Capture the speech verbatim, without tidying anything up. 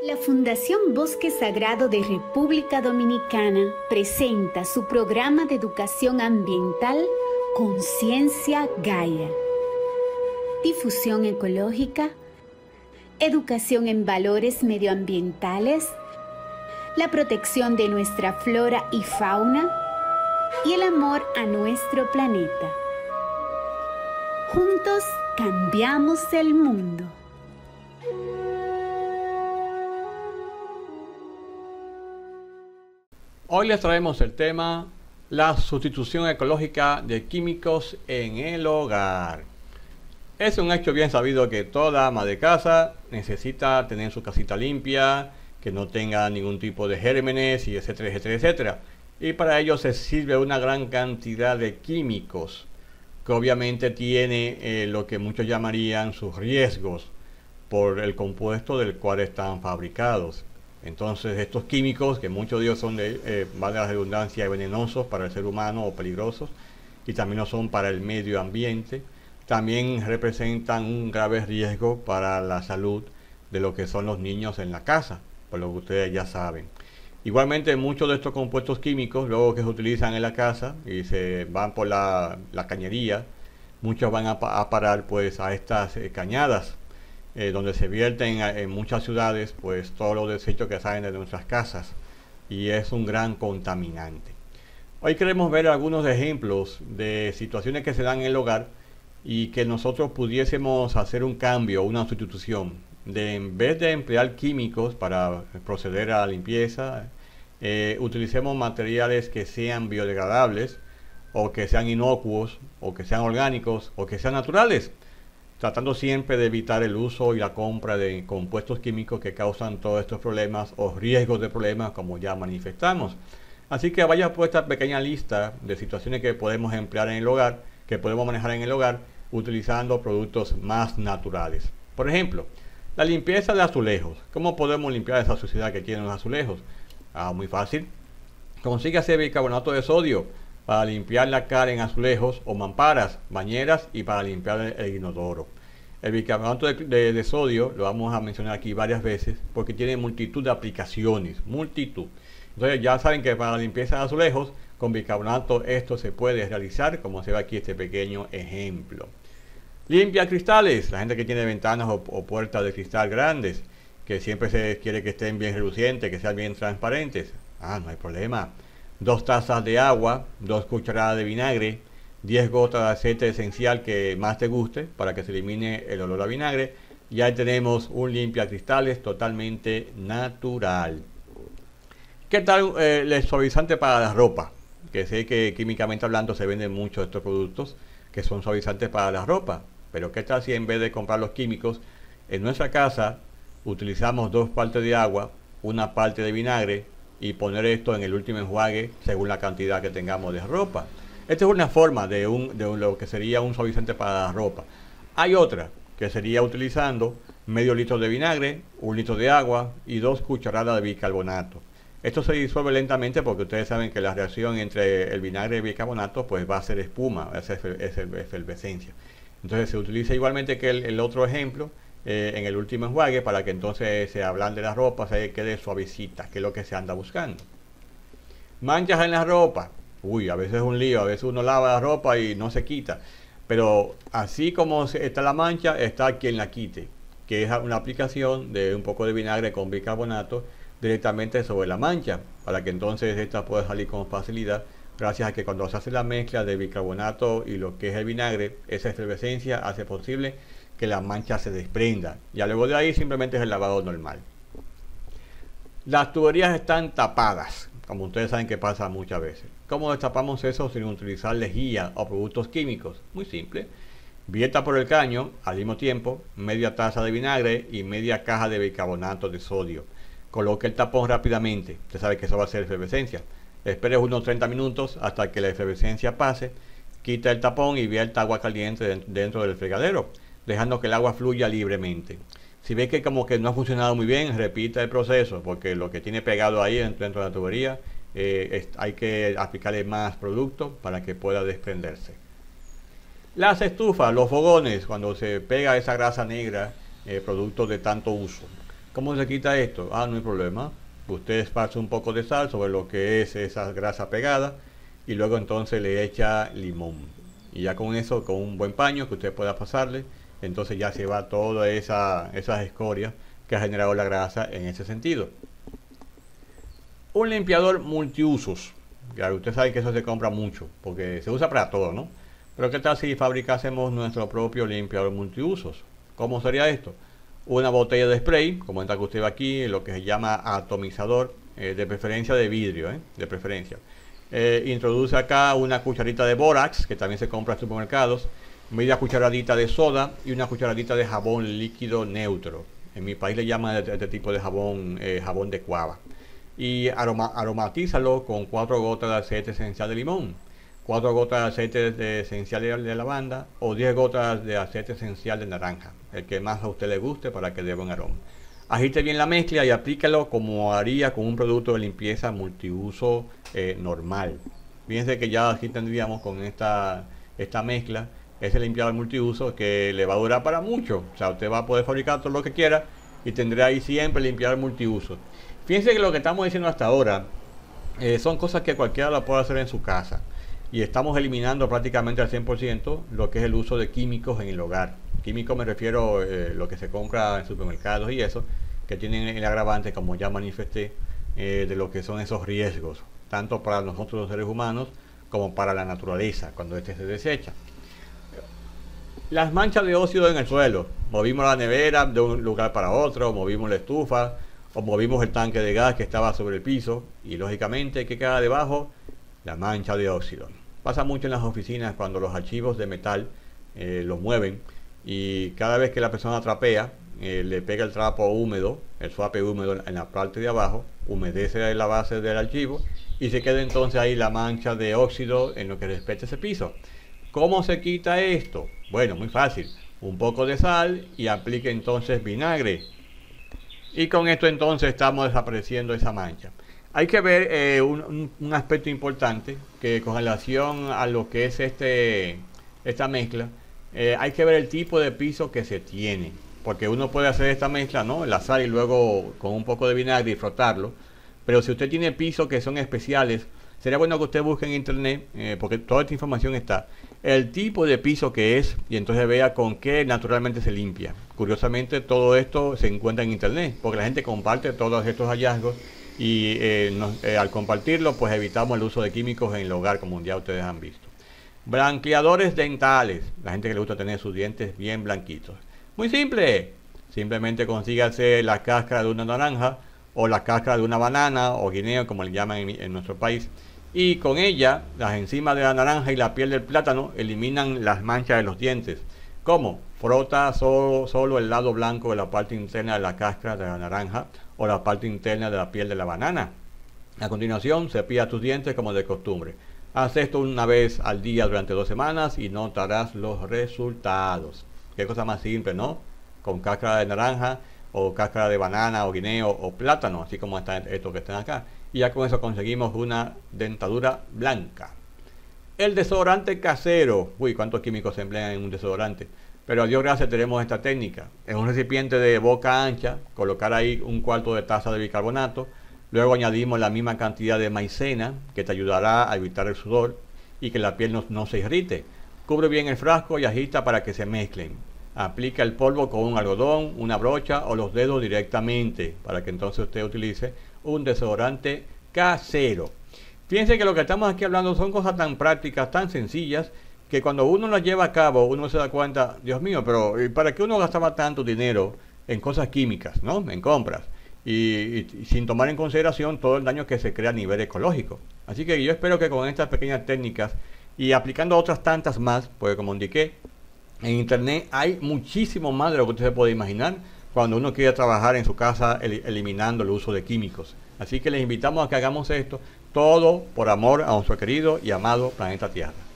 La Fundación Bosque Sagrado de República Dominicana presenta su programa de educación ambiental Conciencia Gaia. Difusión ecológica, educación en valores medioambientales, la protección de nuestra flora y fauna y el amor a nuestro planeta. Juntos cambiamos el mundo. Hoy les traemos el tema la sustitución ecológica de químicos en el hogar. Es un hecho bien sabido que toda ama de casa necesita tener su casita limpia, que no tenga ningún tipo de gérmenes y etcétera, etcétera, etcétera. Y para ello se sirve una gran cantidad de químicos que obviamente tiene eh, lo que muchos llamarían sus riesgos por el compuesto del cual están fabricados. Entonces estos químicos, que muchos de ellos son de, eh, vale la redundancia, venenosos para el ser humano o peligrosos, y también lo son para el medio ambiente, también representan un grave riesgo para la salud de lo que son los niños en la casa, por lo que ustedes ya saben. Igualmente muchos de estos compuestos químicos, luego que se utilizan en la casa y se van por la, la cañería, muchos van a, a parar pues a estas eh, cañadas, Eh, donde se vierten en, en muchas ciudades pues todos los desechos que salen de nuestras casas, y es un gran contaminante. Hoy queremos ver algunos ejemplos de situaciones que se dan en el hogar y que nosotros pudiésemos hacer un cambio, una sustitución, de en vez de emplear químicos para proceder a la limpieza, eh, utilicemos materiales que sean biodegradables, o que sean inocuos, o que sean orgánicos, o que sean naturales, tratando siempre de evitar el uso y la compra de compuestos químicos que causan todos estos problemas o riesgos de problemas, como ya manifestamos. Así que vaya por esta pequeña lista de situaciones que podemos emplear en el hogar, que podemos manejar en el hogar, utilizando productos más naturales. Por ejemplo, la limpieza de azulejos. ¿Cómo podemos limpiar esa suciedad que tienen los azulejos? Ah, muy fácil. Consígase bicarbonato de sodio para limpiar la cara en azulejos o mamparas, bañeras y para limpiar el, el inodoro. El bicarbonato de, de, de sodio lo vamos a mencionar aquí varias veces porque tiene multitud de aplicaciones, multitud. Entonces ya saben que para la limpieza de azulejos con bicarbonato esto se puede realizar, como se ve aquí este pequeño ejemplo. Limpia cristales, la gente que tiene ventanas o, o puertas de cristal grandes, que siempre se quiere que estén bien relucientes, que sean bien transparentes. Ah, no hay problema. Dos tazas de agua, dos cucharadas de vinagre, diez gotas de aceite esencial que más te guste para que se elimine el olor a vinagre. Ya tenemos un limpiacristales totalmente natural. ¿Qué tal eh, el suavizante para la ropa? Que sé que químicamente hablando se venden muchos estos productos que son suavizantes para la ropa. Pero ¿qué tal si en vez de comprar los químicos en nuestra casa utilizamos dos partes de agua, una parte de vinagre, y poner esto en el último enjuague según la cantidad que tengamos de ropa? Esta es una forma de, un, de un, lo que sería un suavizante para la ropa. Hay otra que sería utilizando medio litro de vinagre, un litro de agua y dos cucharadas de bicarbonato. Esto se disuelve lentamente porque ustedes saben que la reacción entre el vinagre y el bicarbonato pues va a ser espuma, va a ser efervescencia. Entonces se utiliza igualmente que el, el otro ejemplo, Eh, en el último enjuague, para que entonces se ablande la ropa, se quede suavecita, que es lo que se anda buscando. Manchas en la ropa. Uy, a veces es un lío, a veces uno lava la ropa y no se quita. Pero así como está la mancha, está quien la quite, que es una aplicación de un poco de vinagre con bicarbonato directamente sobre la mancha, para que entonces esta pueda salir con facilidad, gracias a que cuando se hace la mezcla de bicarbonato y lo que es el vinagre, esa efervescencia hace posible que la mancha se desprenda. Ya luego de ahí simplemente es el lavado normal. Las tuberías están tapadas, como ustedes saben que pasa muchas veces. ¿Cómo destapamos eso sin utilizar lejía o productos químicos? Muy simple. Vierta por el caño al mismo tiempo media taza de vinagre y media caja de bicarbonato de sodio. Coloque el tapón rápidamente. Usted sabe que eso va a ser efervescencia. Espere unos treinta minutos hasta que la efervescencia pase. Quita el tapón y vierta agua caliente dentro del fregadero, dejando que el agua fluya libremente. Si ve que como que no ha funcionado muy bien, repita el proceso, porque lo que tiene pegado ahí dentro de la tubería, eh, es, hay que aplicarle más producto para que pueda desprenderse. Las estufas, los fogones, cuando se pega esa grasa negra, eh, producto de tanto uso. ¿Cómo se quita esto? Ah, no hay problema. Usted esparce un poco de sal sobre lo que es esa grasa pegada y luego entonces le echa limón. Y ya con eso, con un buen paño que usted pueda pasarle, entonces ya se va toda esa, esas escorias que ha generado la grasa en ese sentido. Un limpiador multiusos. Claro, usted sabe que eso se compra mucho, porque se usa para todo, ¿no? Pero ¿qué tal si fabricásemos nuestro propio limpiador multiusos? ¿Cómo sería esto? Una botella de spray, como esta que usted ve aquí, lo que se llama atomizador, eh, de preferencia de vidrio, ¿eh? de preferencia. Eh, introduce acá una cucharita de bórax, que también se compra en supermercados, media cucharadita de soda y una cucharadita de jabón líquido neutro. En mi país le llaman este, este tipo de jabón, eh, jabón de cuava. Y aroma, aromatízalo con cuatro gotas de aceite esencial de limón, cuatro gotas de aceite de esencial de, de lavanda o diez gotas de aceite esencial de naranja, el que más a usted le guste para que dé buen aroma. Agite bien la mezcla y aplícalo como haría con un producto de limpieza multiuso eh, normal. Fíjense que ya aquí tendríamos con esta, esta mezcla ese limpiador multiuso que le va a durar para mucho. O sea, usted va a poder fabricar todo lo que quiera y tendrá ahí siempre limpiador multiuso. Fíjense que lo que estamos diciendo hasta ahora eh, son cosas que cualquiera lo puede hacer en su casa. Y estamos eliminando prácticamente al cien por ciento lo que es el uso de químicos en el hogar. Químicos me refiero a eh, lo que se compra en supermercados y eso, que tienen el agravante, como ya manifesté, eh, de lo que son esos riesgos, tanto para nosotros los seres humanos como para la naturaleza, cuando este se desecha. Las manchas de óxido en el suelo. Movimos la nevera de un lugar para otro, movimos la estufa, o movimos el tanque de gas que estaba sobre el piso, y lógicamente, ¿qué queda debajo? La mancha de óxido. Pasa mucho en las oficinas cuando los archivos de metal eh, los mueven, y cada vez que la persona trapea, eh, le pega el trapo húmedo, el suape húmedo en la parte de abajo, humedece la base del archivo, y se queda entonces ahí la mancha de óxido en lo que respecta a ese piso. ¿Cómo se quita esto? Bueno, muy fácil. Un poco de sal y aplique entonces vinagre. Y con esto entonces estamos desapareciendo esa mancha. Hay que ver eh, un, un, un aspecto importante que con relación a lo que es este, esta mezcla, eh, hay que ver el tipo de piso que se tiene. Porque uno puede hacer esta mezcla, ¿no? La sal y luego con un poco de vinagre y frotarlo. Pero si usted tiene pisos que son especiales, sería bueno que usted busque en internet, eh, porque toda esta información está, el tipo de piso que es, y entonces vea con qué naturalmente se limpia. Curiosamente, todo esto se encuentra en internet, porque la gente comparte todos estos hallazgos y eh, nos, eh, al compartirlo, pues evitamos el uso de químicos en el hogar, como ya ustedes han visto. Blanqueadores dentales, la gente que le gusta tener sus dientes bien blanquitos. Muy simple, simplemente consígase la cáscara de una naranja o la cáscara de una banana o guineo, como le llaman en, en nuestro país. Y con ella, las enzimas de la naranja y la piel del plátano eliminan las manchas de los dientes. ¿Cómo? Frota solo, solo el lado blanco de la parte interna de la cáscara de la naranja o la parte interna de la piel de la banana. A continuación, cepilla tus dientes como de costumbre. Haz esto una vez al día durante dos semanas y notarás los resultados. Qué cosa más simple, ¿no? Con cáscara de naranja o cáscara de banana o guineo o plátano, así como está esto que están acá. Y ya con eso conseguimos una dentadura blanca. El desodorante casero. Uy, cuántos químicos se emplean en un desodorante. Pero a Dios gracias tenemos esta técnica. En un recipiente de boca ancha, colocar ahí un cuarto de taza de bicarbonato. Luego añadimos la misma cantidad de maicena, que te ayudará a evitar el sudor y que la piel no, no se irrite. Cubre bien el frasco y agita para que se mezclen. Aplica el polvo con un algodón, una brocha o los dedos directamente, para que entonces usted utilice un desodorante casero. Fíjense que lo que estamos aquí hablando son cosas tan prácticas, tan sencillas, que cuando uno las lleva a cabo, uno se da cuenta, Dios mío, pero ¿para qué uno gastaba tanto dinero en cosas químicas, ¿no? En compras, y, y, y sin tomar en consideración todo el daño que se crea a nivel ecológico? Así que yo espero que con estas pequeñas técnicas y aplicando otras tantas más, porque como indiqué, en internet hay muchísimo más de lo que usted se puede imaginar cuando uno quiere trabajar en su casa el, eliminando el uso de químicos. Así que les invitamos a que hagamos esto todo por amor a nuestro querido y amado planeta Tierra.